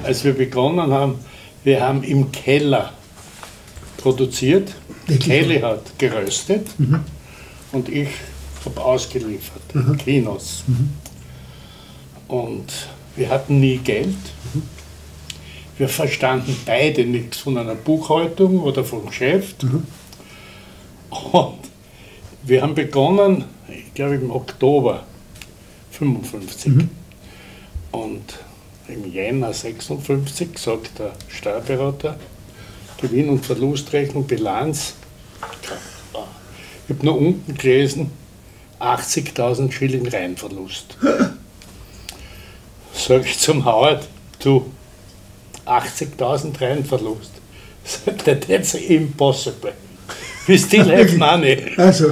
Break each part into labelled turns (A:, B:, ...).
A: als wir begonnen haben, wir haben im Keller produziert. Kelly hat geröstet und ich habe ausgeliefert in Kinos. Und wir hatten nie Geld. Wir verstanden beide nichts von einer Buchhaltung oder vom Geschäft. Und wir haben begonnen, ich glaube im Oktober 55. Und im Jänner 56 sagt der Steuerberater, Gewinn- und Verlustrechnung, Bilanz. Ich habe nur unten gelesen, 80.000 Schilling Reinverlust. Sag ich zum Howard, du, 80.000 Reinverlust. That's impossible. We still have money.
B: Also.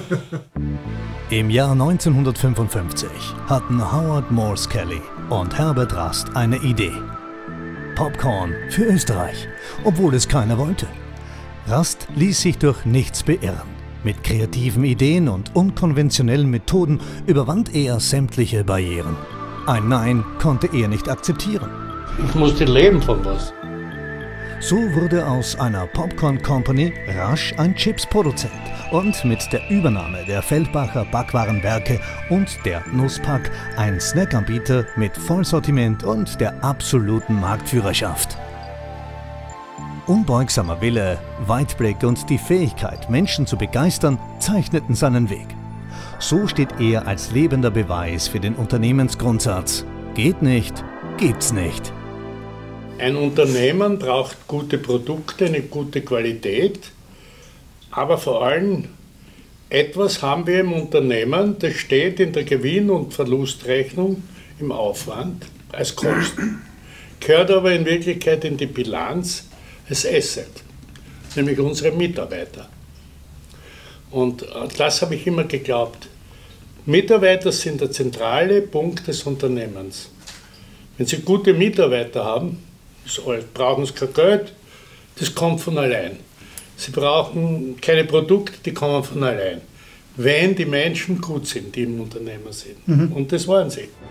C: Im Jahr 1955 hatten Howard Morse Kelly und Herbert Rast eine Idee. Popcorn für Österreich, obwohl es keiner wollte. Rast ließ sich durch nichts beirren. Mit kreativen Ideen und unkonventionellen Methoden überwand er sämtliche Barrieren. Ein Nein konnte er nicht akzeptieren.
A: Ich musste leben von was.
C: So wurde aus einer Popcorn Company rasch ein Chips-Produzent und mit der Übernahme der Feldbacher Backwarenwerke und der Nusspack ein Snackanbieter mit Vollsortiment und der absoluten Marktführerschaft. Unbeugsamer Wille, Weitblick und die Fähigkeit, Menschen zu begeistern, zeichneten seinen Weg. So steht er als lebender Beweis für den Unternehmensgrundsatz: geht nicht, gibt's nicht.
A: Ein Unternehmen braucht gute Produkte, eine gute Qualität, aber vor allem etwas haben wir im Unternehmen, das steht in der Gewinn- und Verlustrechnung im Aufwand als Kosten, gehört aber in Wirklichkeit in die Bilanz als Asset, nämlich unsere Mitarbeiter. Und das habe ich immer geglaubt. Mitarbeiter sind der zentrale Punkt des Unternehmens. Wenn Sie gute Mitarbeiter haben, brauchen Sie kein Geld, das kommt von allein. Sie brauchen keine Produkte, die kommen von allein. Wenn die Menschen gut sind, die im Unternehmen sind. Und das waren sie.